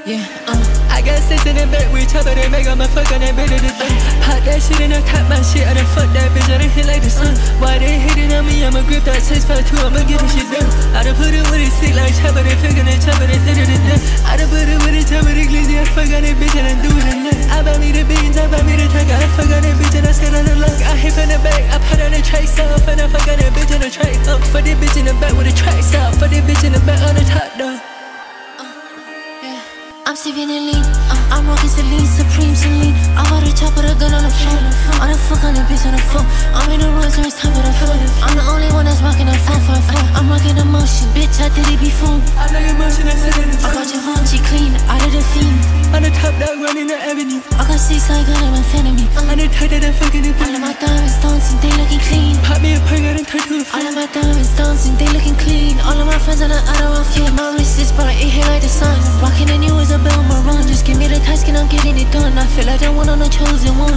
Yeah, I got six in the back, we chop it and make all my fuckin' that better than them. Pop that shit in the top, my shit, I done fuck that bitch, I done hit like the sun. Why they hating on me, I'ma grip that 652, I'ma get this shit done. I done put it with it sick like chopper, they figure they chopper, they hit it and done. I done put it with it chopper, they glizzy, I fuck on that bitch and I do it and done. I buy me the beans, I buy me the tank, I fuck on that bitch and I sit on the luck. I hit from the back, I put on the trace off, and I fuck on that bitch on the track up. For this bitch in the back with the tracks out, for this bitch in the back on the top though. I'm sipping and lean, I'm rocking Celine, Supreme Celine. I got a chopper, a gun on the phone. I done fuck on the bitch on the phone. I'm in the Rolls Royce, top of the phone. I'm the only one that's rocking a 444. I'm rocking emotion, bitch, I did it before. I like emotion, I said it. I got Givenchy clean, out of the fiend. On the top dog, running the avenue. I got 6 like gun, I'm amphetamine. On the tight that I'm fucking it. All of my diamonds dancing, they looking clean. Pop me a perk, I done turned to a all of my diamonds dancing, they looking clean. All of my friends on the other one feel. My wrist is bright, it hit like the sun. Rocking the new as a bell maroon. Just give me the task and I'm getting it done. I feel like the one on the chosen one.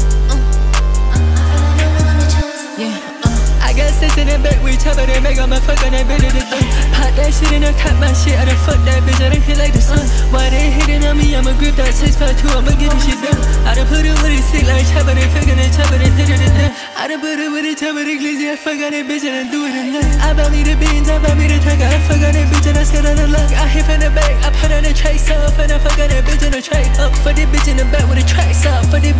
I got six in the back, we chop it and make all my fuckin' that better than them. Pop that shit in the top, my shit, I done fuck that bitch, I done hit like the sun. Why they hating on me, I'ma grip that 652, I'ma get this shit done. I done put it with it sick like chopper, they figure they chopper, they hit it and done. I done put it with it chopper, they glizzy, I fuck on that bitch and I do it and done. I buy me the beans, I buy me the tank, I fuck on that bitch and I sit on the luck. I hit from the back, I put on the trace off, and I fuck on that bitch on the track up. For this bitch in the back with the tracks up, for this